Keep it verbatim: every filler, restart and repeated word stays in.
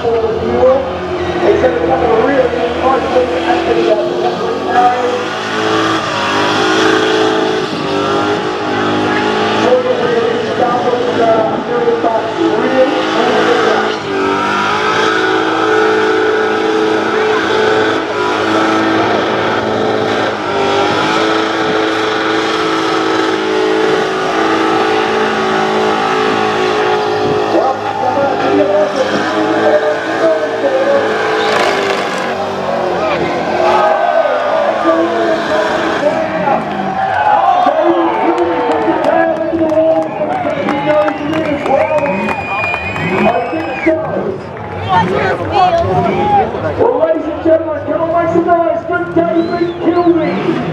for the fuel. They said a couple of really good punches at the uh, area. So we're going to stop with uh, serious thoughts. Really, well, ladies and gentlemen, come on, make some noise. Good day, big kill me.